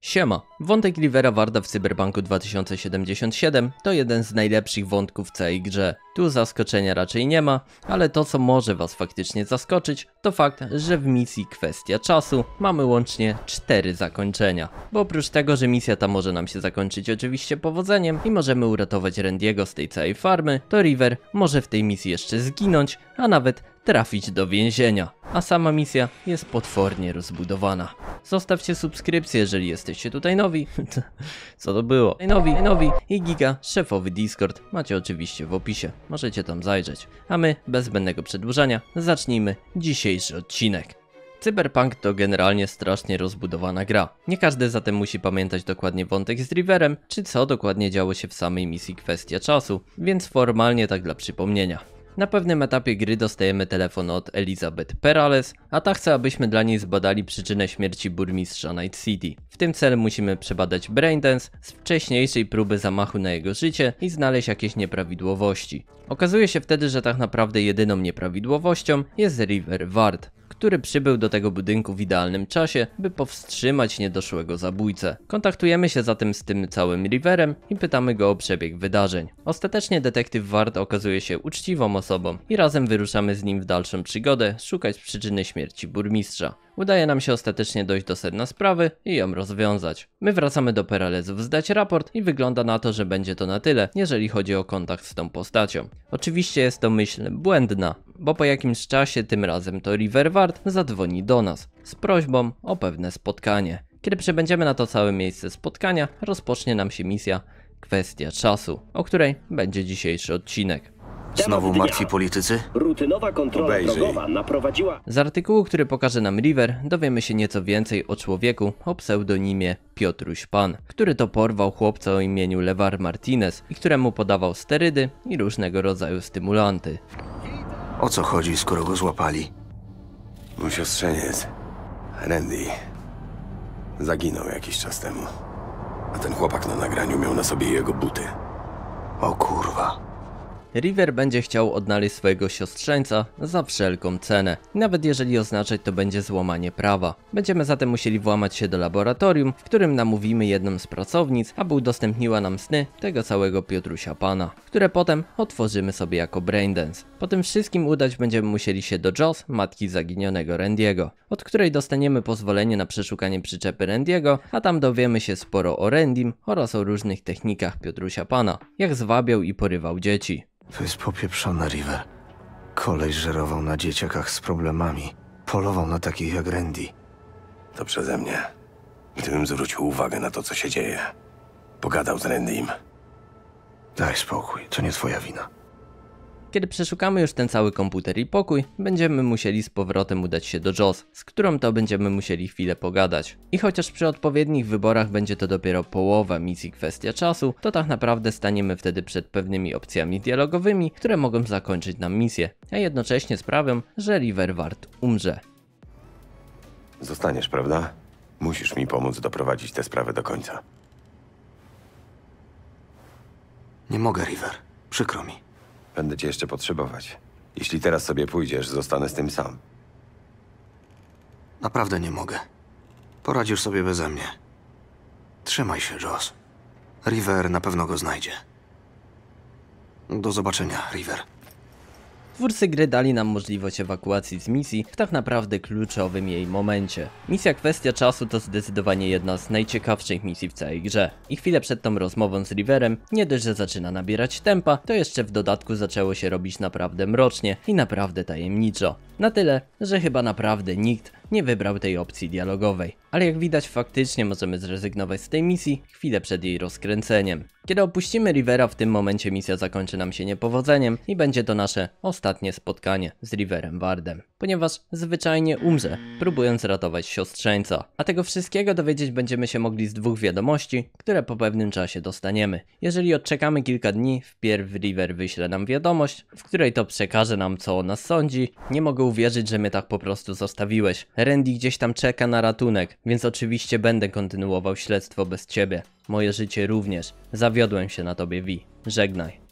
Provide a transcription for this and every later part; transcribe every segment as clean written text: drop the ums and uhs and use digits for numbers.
Siema, wątek Rivera Warda w Cyberpunku 2077 to jeden z najlepszych wątków w całej grze. Tu zaskoczenia raczej nie ma, ale to co może was faktycznie zaskoczyć to fakt, że w misji Kwestia Czasu mamy łącznie 4 zakończenia. Bo oprócz tego, że misja ta może nam się zakończyć oczywiście powodzeniem i możemy uratować Randy'ego z tej całej farmy, to River może w tej misji jeszcze zginąć, a nawet trafić do więzienia. A sama misja jest potwornie rozbudowana. Zostawcie subskrypcję, jeżeli jesteście tutaj nowi. Co to było? Nowi i giga szefowy Discord macie oczywiście w opisie. Możecie tam zajrzeć. A my, bez zbędnego przedłużania, zacznijmy dzisiejszy odcinek. Cyberpunk to generalnie strasznie rozbudowana gra. Nie każdy zatem musi pamiętać dokładnie wątek z Riverem, czy co dokładnie działo się w samej misji Kwestia Czasu, więc formalnie tak dla przypomnienia. Na pewnym etapie gry dostajemy telefon od Elizabeth Perales, a ta chce, abyśmy dla niej zbadali przyczynę śmierci burmistrza Night City. W tym celu musimy przebadać Braindance z wcześniejszej próby zamachu na jego życie i znaleźć jakieś nieprawidłowości. Okazuje się wtedy, że tak naprawdę jedyną nieprawidłowością jest River Ward, który przybył do tego budynku w idealnym czasie, by powstrzymać niedoszłego zabójcę. Kontaktujemy się zatem z tym całym Riverem i pytamy go o przebieg wydarzeń. Ostatecznie detektyw Ward okazuje się uczciwą osobą i razem wyruszamy z nim w dalszą przygodę szukać przyczyny śmierci burmistrza. Udaje nam się ostatecznie dojść do sedna sprawy i ją rozwiązać. My wracamy do Peralezów zdać raport i wygląda na to, że będzie to na tyle, jeżeli chodzi o kontakt z tą postacią. Oczywiście jest to myśl błędna, bo po jakimś czasie tym razem to River Ward zadzwoni do nas z prośbą o pewne spotkanie. Kiedy przybędziemy na to całe miejsce spotkania, rozpocznie nam się misja Kwestia Czasu, o której będzie dzisiejszy odcinek. Znowu martwi politycy? Rutynowa kontrola drogowa naprowadziła... Z artykułu, który pokaże nam River, dowiemy się nieco więcej o człowieku o pseudonimie Piotruś Pan, który to porwał chłopca o imieniu Lewar Martinez i któremu podawał sterydy i różnego rodzaju stymulanty. O co chodzi, skoro go złapali? Mój siostrzeniec, Randy, zaginął jakiś czas temu. A ten chłopak na nagraniu miał na sobie jego buty. O kurwa. River będzie chciał odnaleźć swojego siostrzeńca za wszelką cenę, nawet jeżeli oznaczać to będzie złamanie prawa. Będziemy zatem musieli włamać się do laboratorium, w którym namówimy jedną z pracownic, aby udostępniła nam sny tego całego Piotrusia Pana, które potem otworzymy sobie jako Braindance. Po tym wszystkim udać będziemy musieli się do Joss, matki zaginionego Randy'ego, od której dostaniemy pozwolenie na przeszukanie przyczepy Randy'ego, a tam dowiemy się sporo o Randym oraz o różnych technikach Piotrusia Pana, jak zwabiał i porywał dzieci. To jest popieprzone, River. Koleś żerował na dzieciakach z problemami. Polował na takich jak Randy. To przeze mnie. Gdybym zwrócił uwagę na to, co się dzieje. Pogadał z Randym. Daj spokój, to nie twoja wina. Kiedy przeszukamy już ten cały komputer i pokój, będziemy musieli z powrotem udać się do Joss, z którą to będziemy musieli chwilę pogadać. I chociaż przy odpowiednich wyborach będzie to dopiero połowa misji Kwestia Czasu, to tak naprawdę staniemy wtedy przed pewnymi opcjami dialogowymi, które mogą zakończyć nam misję, a jednocześnie sprawią, że River Ward umrze. Zostaniesz, prawda? Musisz mi pomóc doprowadzić tę sprawę do końca. Nie mogę, River. Przykro mi. Będę cię jeszcze potrzebować. Jeśli teraz sobie pójdziesz, zostanę z tym sam. Naprawdę nie mogę. Poradzisz sobie beze mnie. Trzymaj się, Joss. River na pewno go znajdzie. Do zobaczenia, River. Twórcy gry dali nam możliwość ewakuacji z misji w tak naprawdę kluczowym jej momencie. Misja Kwestia Czasu to zdecydowanie jedna z najciekawszych misji w całej grze. I chwilę przed tą rozmową z Riverem, nie dość, że zaczyna nabierać tempa, to jeszcze w dodatku zaczęło się robić naprawdę mrocznie i naprawdę tajemniczo. Na tyle, że chyba naprawdę nikt nie wybrał tej opcji dialogowej. Ale jak widać faktycznie możemy zrezygnować z tej misji chwilę przed jej rozkręceniem. Kiedy opuścimy Rivera, w tym momencie misja zakończy nam się niepowodzeniem i będzie to nasze ostatnie spotkanie z Riverem Wardem, ponieważ zwyczajnie umrze, próbując ratować siostrzeńca. A tego wszystkiego dowiedzieć będziemy się mogli z dwóch wiadomości, które po pewnym czasie dostaniemy. Jeżeli odczekamy kilka dni, wpierw River wyśle nam wiadomość, w której to przekaże nam, co o nas sądzi. Nie mogę uwierzyć, że mnie tak po prostu zostawiłeś. Randy gdzieś tam czeka na ratunek, więc oczywiście będę kontynuował śledztwo bez ciebie. Moje życie również. Zawiodłem się na tobie, Vi. Żegnaj.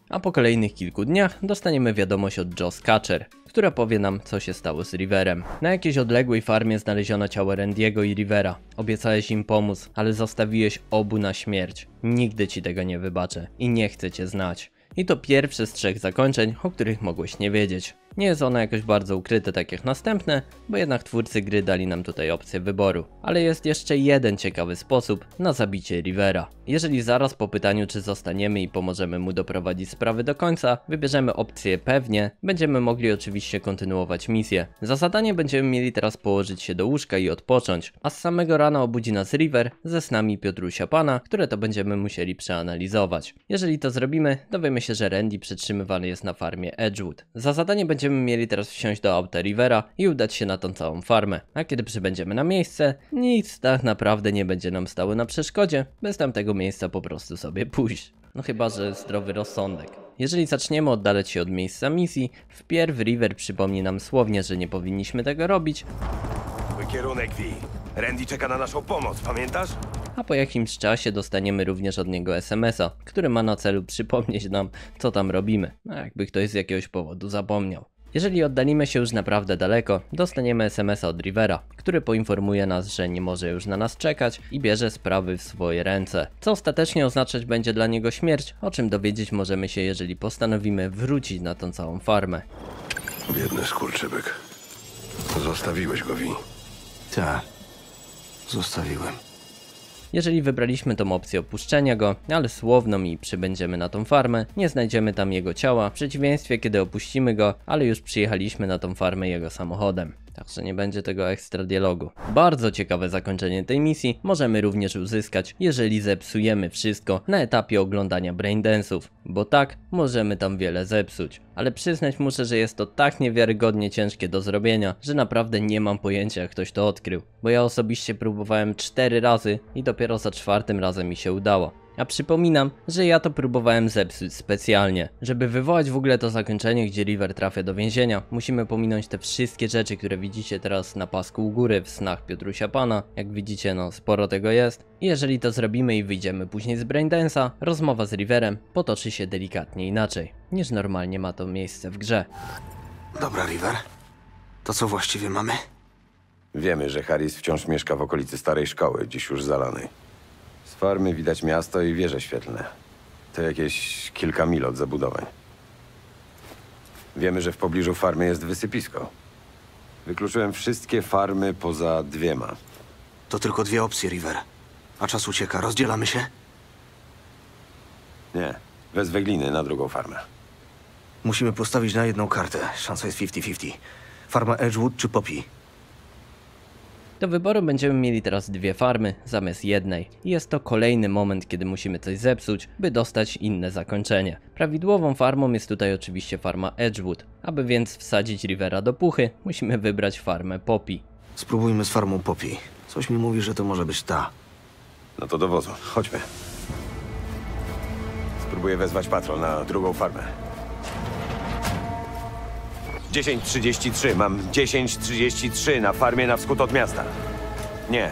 A po kolejnych kilku dniach dostaniemy wiadomość od Joss Catcher, która powie nam, co się stało z Riverem. Na jakiejś odległej farmie znaleziono ciało Randy'ego i Rivera. Obiecałeś im pomóc, ale zostawiłeś obu na śmierć. Nigdy ci tego nie wybaczę i nie chcę cię znać. I to pierwsze z 3 zakończeń, o których mogłeś nie wiedzieć. Nie jest ono jakoś bardzo ukryte tak jak następne, bo jednak twórcy gry dali nam tutaj opcję wyboru. Ale jest jeszcze jeden ciekawy sposób na zabicie Rivera. Jeżeli zaraz po pytaniu, czy zostaniemy i pomożemy mu doprowadzić sprawy do końca, wybierzemy opcję pewnie, będziemy mogli oczywiście kontynuować misję. Za zadanie będziemy mieli teraz położyć się do łóżka i odpocząć, a z samego rana obudzi nas River ze snami Piotrusia Pana, które to będziemy musieli przeanalizować. Jeżeli to zrobimy, dowiemy się, że Randy przetrzymywany jest na farmie Edgewood. Za zadanie będziemy mieli teraz wsiąść do auta Rivera i udać się na tą całą farmę. A kiedy przybędziemy na miejsce, nic tak naprawdę nie będzie nam stało na przeszkodzie, bez tamtego miejsca po prostu sobie pójść. No chyba, że zdrowy rozsądek. Jeżeli zaczniemy oddalać się od miejsca misji, wpierw River przypomni nam słownie, że nie powinniśmy tego robić, Mój kierunek, Vi. Randy czeka na naszą pomoc, pamiętasz? a po jakimś czasie dostaniemy również od niego SMS-a, który ma na celu przypomnieć nam, co tam robimy, jakby ktoś z jakiegoś powodu zapomniał. Jeżeli oddalimy się już naprawdę daleko, dostaniemy SMS-a od Rivera, który poinformuje nas, że nie może już na nas czekać i bierze sprawy w swoje ręce, co ostatecznie oznaczać będzie dla niego śmierć, o czym dowiedzieć możemy się, jeżeli postanowimy wrócić na tą całą farmę. Biedny skurczybyk. Zostawiłeś go, Vi. Tak. Zostawiłem. Jeżeli wybraliśmy tą opcję opuszczenia go, ale słowną i przybędziemy na tą farmę, nie znajdziemy tam jego ciała, w przeciwieństwie kiedy opuścimy go, ale już przyjechaliśmy na tą farmę jego samochodem. Także nie będzie tego ekstra dialogu. Bardzo ciekawe zakończenie tej misji możemy również uzyskać, jeżeli zepsujemy wszystko na etapie oglądania braindance'ów, bo tak możemy tam wiele zepsuć. Ale przyznać muszę, że jest to tak niewiarygodnie ciężkie do zrobienia, że naprawdę nie mam pojęcia, jak ktoś to odkrył. Bo ja osobiście próbowałem 4 razy i dopiero za 4 razem mi się udało. A przypominam, że ja to próbowałem zepsuć specjalnie. Żeby wywołać w ogóle to zakończenie, gdzie River trafia do więzienia, musimy pominąć te wszystkie rzeczy, które widzicie teraz na pasku u góry w snach Piotrusia Pana. Jak widzicie, no sporo tego jest. I jeżeli to zrobimy i wyjdziemy później z Braindance'a, rozmowa z Riverem potoczy się delikatnie inaczej, niż normalnie ma to miejsce w grze. Dobra, River. To co właściwie mamy? Wiemy, że Harris wciąż mieszka w okolicy starej szkoły, dziś już zalanej. Z farmy widać miasto i wieże świetlne. To jakieś kilka mil od zabudowań. Wiemy, że w pobliżu farmy jest wysypisko. Wykluczyłem wszystkie farmy poza 2. To tylko 2 opcje, River. A czas ucieka. Rozdzielamy się? Nie, wezwę gliny na drugą farmę. Musimy postawić na jedną kartę. Szansa jest 50-50. Farma Edgewood czy Poppy? Do wyboru będziemy mieli teraz 2 farmy zamiast jednej. I jest to kolejny moment, kiedy musimy coś zepsuć, by dostać inne zakończenie. Prawidłową farmą jest tutaj oczywiście farma Edgewood. Aby więc wsadzić Rivera do puchy, musimy wybrać farmę Poppy. Spróbujmy z farmą Poppy. Coś mi mówi, że to może być ta. No to do wozu, chodźmy. Spróbuję wezwać patrol na drugą farmę. 10:33, mam 10:33 na farmie na wschód od miasta. Nie.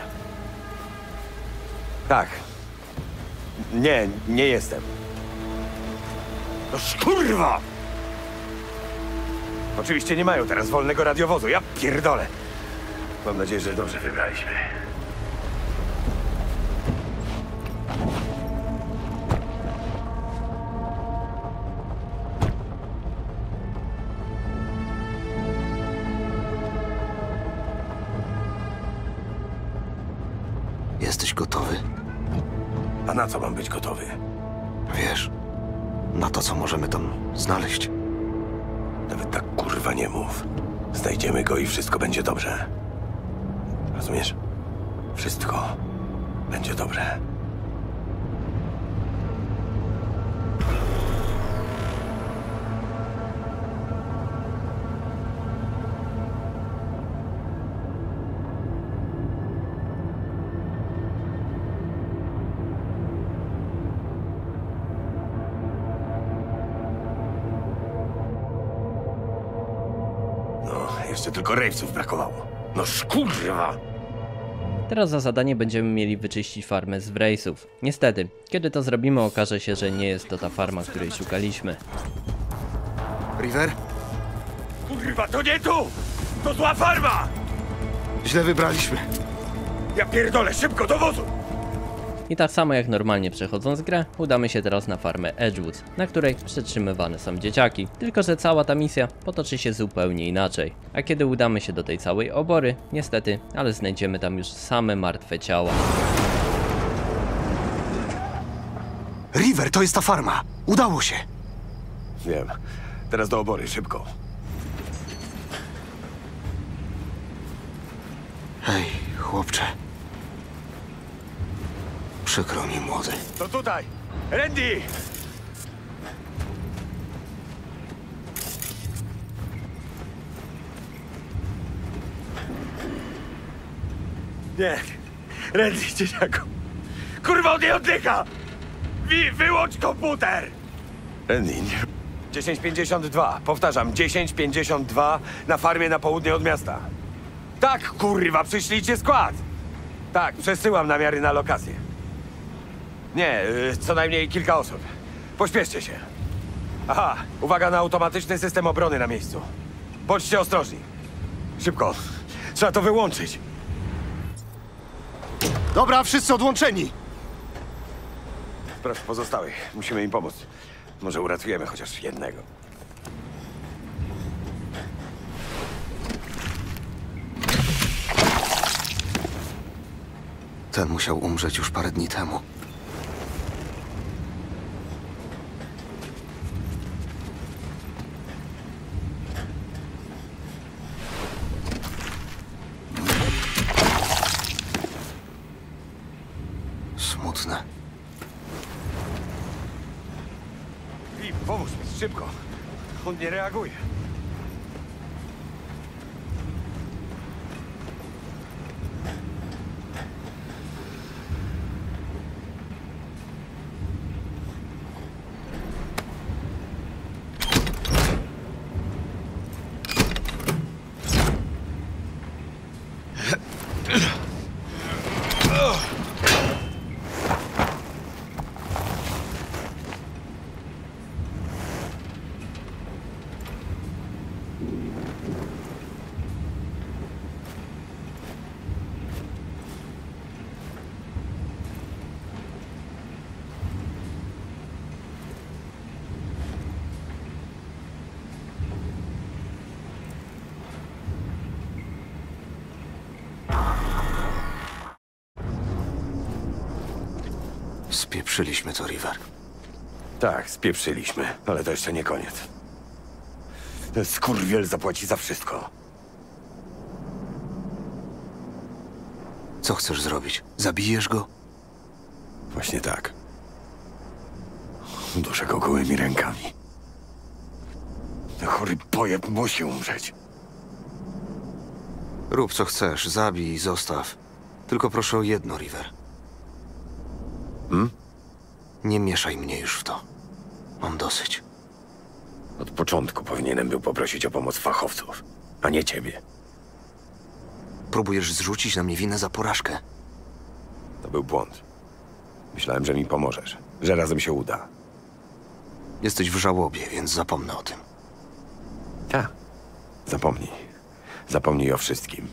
Tak. Nie, nie jestem. No kurwa! Oczywiście nie mają teraz wolnego radiowozu, ja pierdolę. Mam nadzieję, że dobrze wybraliśmy. Jesteś gotowy? A na co mam być gotowy? Wiesz, na to, co możemy tam znaleźć. Nawet tak kurwa nie mów. Znajdziemy go i wszystko będzie dobrze. Rozumiesz? Wszystko będzie dobrze. No, jeszcze tylko rejwców brakowało. No kurwa! Teraz za zadanie będziemy mieli wyczyścić farmę z Wraithsów. Niestety, kiedy to zrobimy, okaże się, że nie jest to ta farma, której szukaliśmy. River? Kurwa, to nie tu! To zła farma! Źle wybraliśmy. Ja pierdolę, szybko do wozu! I tak samo jak normalnie przechodząc grę, udamy się teraz na farmę Edgewood, na której przetrzymywane są dzieciaki. Tylko że cała ta misja potoczy się zupełnie inaczej. A kiedy udamy się do tej całej obory, niestety, ale znajdziemy tam już same martwe ciała. River, to jest ta farma. Udało się. Wiem. Teraz do obory, szybko. Hej, chłopcze. Przykro mi, młody. To tutaj! Randy! Nie. Randy, dzieciaku. Kurwa, on nie oddycha! Wyłącz komputer! Randy, nie... 1052. Powtarzam, 1052 na farmie na południe od miasta. Tak, kurwa, przyślijcie skład! Tak, przesyłam namiary na lokację. Nie, co najmniej kilka osób. Pośpieszcie się. Aha, uwaga na automatyczny system obrony na miejscu. Bądźcie ostrożni. Szybko. Trzeba to wyłączyć. Dobra, wszyscy odłączeni. Sprawdź pozostałych. Musimy im pomóc. Może uratujemy chociaż jednego. Ten musiał umrzeć już parę dni temu. Smutne. I pomóż mi, szybko. On nie reaguje. Spieprzyliśmy to, River. Tak, spieprzyliśmy, ale to jeszcze nie koniec. Ten skurwiel zapłaci za wszystko. Co chcesz zrobić? Zabijesz go? Właśnie tak. Duszę go gołymi rękami. Ten chory pojeb musi umrzeć. Rób co chcesz, zabij i zostaw. Tylko proszę o jedno, River. Nie mieszaj mnie już w to. Mam dosyć. Od początku powinienem był poprosić o pomoc fachowców, a nie ciebie. Próbujesz zrzucić na mnie winę za porażkę. To był błąd. Myślałem, że mi pomożesz, że razem się uda. Jesteś w żałobie, więc zapomnę o tym. Tak. Zapomnij. Zapomnij o wszystkim.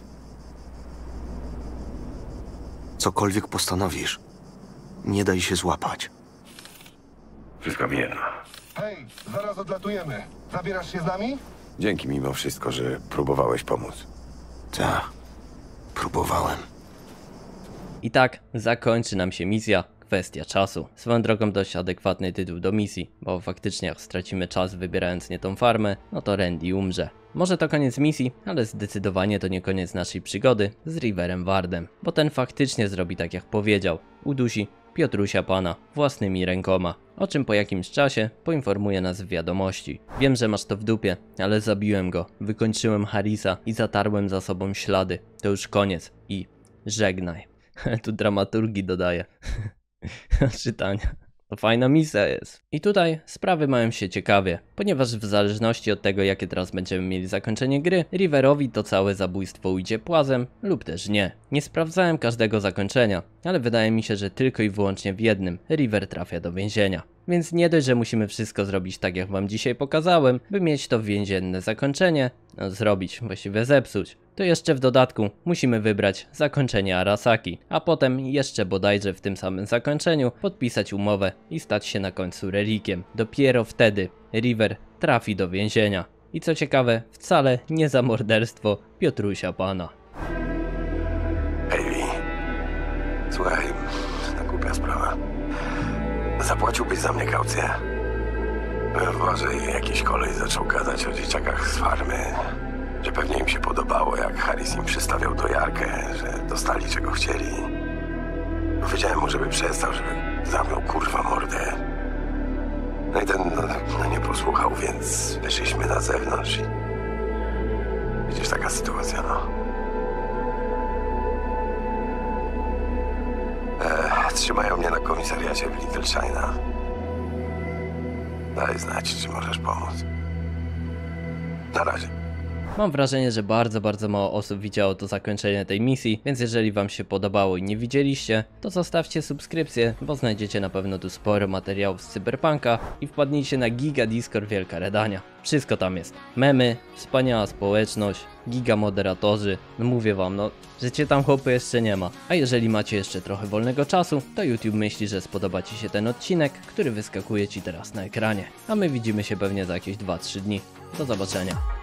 Cokolwiek postanowisz, nie daj się złapać. Wszystko mi jedno. Hej, zaraz odlatujemy. Zabierasz się z nami? Dzięki mimo wszystko, że próbowałeś pomóc. Tak, próbowałem. I tak zakończy nam się misja. Kwestia czasu. Swoją drogą dość adekwatny tytuł do misji, bo faktycznie jak stracimy czas wybierając nie tą farmę, no to Randy umrze. Może to koniec misji, ale zdecydowanie to nie koniec naszej przygody z Riverem Wardem, bo ten faktycznie zrobi tak jak powiedział. Udusi Piotrusia Pana własnymi rękoma, o czym po jakimś czasie poinformuje nas w wiadomości. Wiem, że masz to w dupie, ale zabiłem go, wykończyłem Harrisa i zatarłem za sobą ślady. To już koniec i żegnaj. Tu dramaturgii dodaję. Czytania. To fajna misja jest. I tutaj sprawy mają się ciekawie, ponieważ w zależności od tego, jakie teraz będziemy mieli zakończenie gry, Riverowi to całe zabójstwo ujdzie płazem lub też nie. Nie sprawdzałem każdego zakończenia, ale wydaje mi się, że tylko i wyłącznie w jednym River trafia do więzienia. Więc nie dość, że musimy wszystko zrobić tak, jak wam dzisiaj pokazałem, by mieć to więzienne zakończenie, właściwie zepsuć, to jeszcze w dodatku musimy wybrać zakończenie Arasaki, a potem jeszcze bodajże w tym samym zakończeniu podpisać umowę i stać się na końcu relikiem. Dopiero wtedy River trafi do więzienia. I co ciekawe, wcale nie za morderstwo Piotrusia Pana. Hej, Lee. Słuchaj, ta głupia sprawa. Zapłaciłbyś za mnie kaucję? Może jakiś kolej zaczął gadać o dzieciakach z farmy, że pewnie im się podobało, jak Harris im przystawiał dojarkę, że dostali czego chcieli. Powiedziałem mu, żeby przestał, żeby zamknął kurwa mordę. No i ten nie posłuchał, więc wyszliśmy na zewnątrz i... Widzisz, taka sytuacja, no. Trzymają mnie na komisariacie w Little China. Daj znać, czy możesz pomóc. Na razie. Mam wrażenie, że bardzo mało osób widziało to zakończenie tej misji, więc jeżeli wam się podobało i nie widzieliście, to zostawcie subskrypcję, bo znajdziecie na pewno tu sporo materiałów z Cyberpunka i wpadnijcie na Giga Discord Wielka Redania. Wszystko tam jest. Memy, wspaniała społeczność, giga moderatorzy. No mówię wam, życie tam chłopy jeszcze nie ma. A jeżeli macie jeszcze trochę wolnego czasu, to YouTube myśli, że spodoba ci się ten odcinek, który wyskakuje ci teraz na ekranie. A my widzimy się pewnie za jakieś 2-3 dni. Do zobaczenia.